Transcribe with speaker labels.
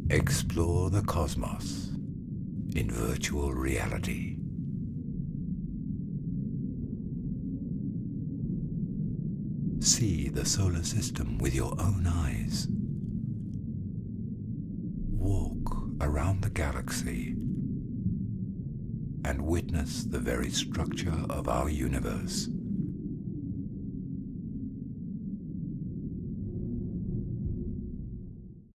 Speaker 1: Explore the cosmos in virtual reality. See the solar system with your own eyes. Walk around the galaxy and witness the very structure of our universe.